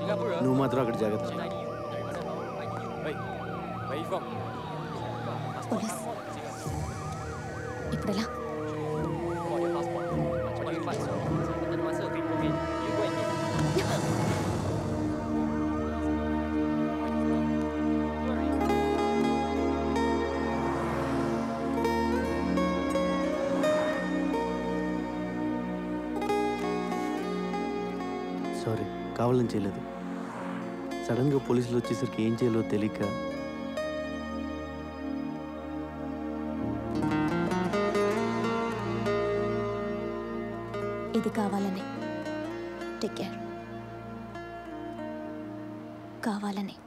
నువ్వు మాత్రం అక్కడ జాగ్రత్త. పోలీస్ ఇప్పుడు ఎలా? సారీ, కావాలని చేయలేదు. సడన్గా పోలీసులు వచ్చేసరికి ఏం చేయాలో తెలియక. ఇది కావాలని. Take care. కావాలని.